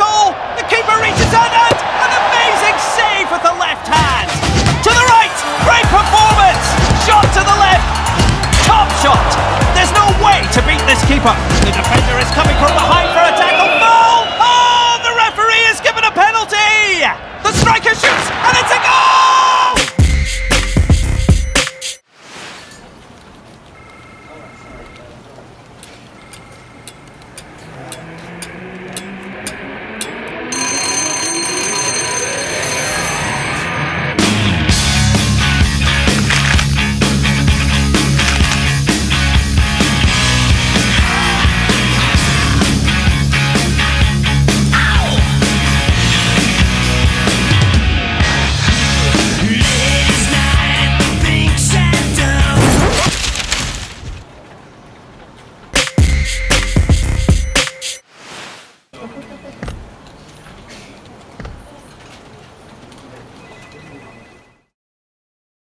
goal! The keeper reaches out and an amazing save with the left hand! To the right! Great performance! Shot to the left! Top shot! There's no way to beat this keeper! The defender is coming from behind